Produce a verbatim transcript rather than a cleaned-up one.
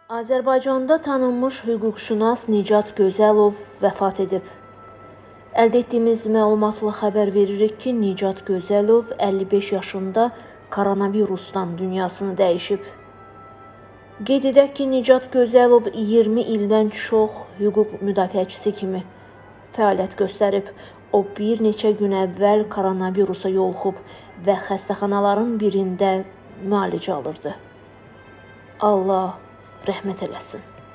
Azərbaycanda tanınmış hüquqşünas Nicat Gözəlov vəfat edib. Əldə etdiyimiz məlumatla xəbər veririk ki, Nicat Gözəlov əlli beş yaşında koronavirusdan dünyasını dəyişib. Qeyd edək ki, Nicat Gözəlov iyirmi ildən çox hüquq müdafiəçisi kimi fəaliyyət göstərib. O, bir neçə gün əvvəl koronavirusa yoluxub və xəstəxanaların birində müalicə alırdı. Allah rəhmət eləsin.